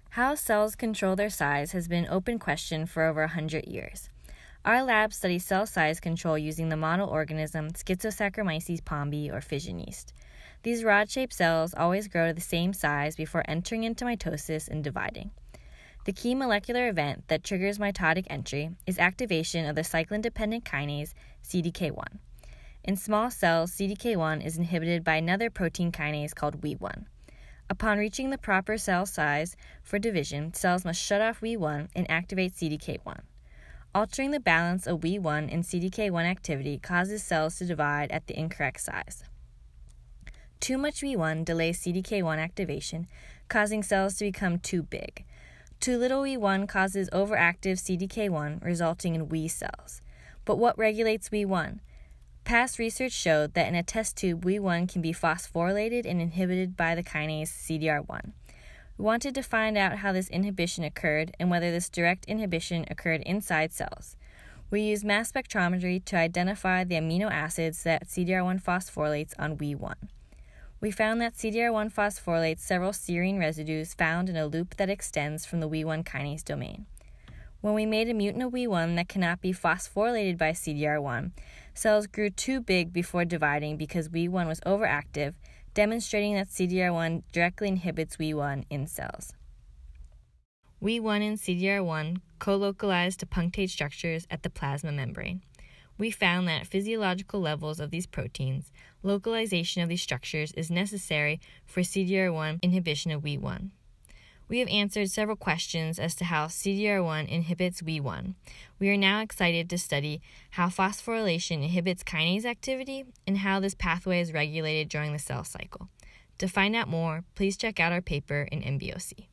How cells control their size has been an open question for over 100 years. Our lab studies cell size control using the model organism Schizosaccharomyces pombe or fission yeast. These rod-shaped cells always grow to the same size before entering into mitosis and dividing. The key molecular event that triggers mitotic entry is activation of the cyclin-dependent kinase CDK1. In small cells, CDK1 is inhibited by another protein kinase called WEE1. Upon reaching the proper cell size for division, cells must shut off WEE1 and activate CDK1. Altering the balance of WEE1 and CDK1 activity causes cells to divide at the incorrect size. Too much WEE1 delays CDK1 activation, causing cells to become too big. Too little WEE1 causes overactive CDK1, resulting in WEE cells. But what regulates WEE1? Past research showed that in a test tube, WEE1 can be phosphorylated and inhibited by the kinase Cdr1. We wanted to find out how this inhibition occurred and whether this direct inhibition occurred inside cells. We used mass spectrometry to identify the amino acids that Cdr1 phosphorylates on WEE1. We found that Cdr1 phosphorylates several serine residues found in a loop that extends from the WEE1 kinase domain. When we made a mutant of WEE1 that cannot be phosphorylated by Cdr1, cells grew too big before dividing because WEE1 was overactive, demonstrating that Cdr1 directly inhibits WEE1 in cells. WEE1 and Cdr1 co-localize to punctate structures at the plasma membrane. We found that at physiological levels of these proteins, localization of these structures is necessary for Cdr1 inhibition of WEE1. We have answered several questions as to how Cdr1 inhibits WEE1. We are now excited to study how phosphorylation inhibits kinase activity and how this pathway is regulated during the cell cycle. To find out more, please check out our paper in MBOC.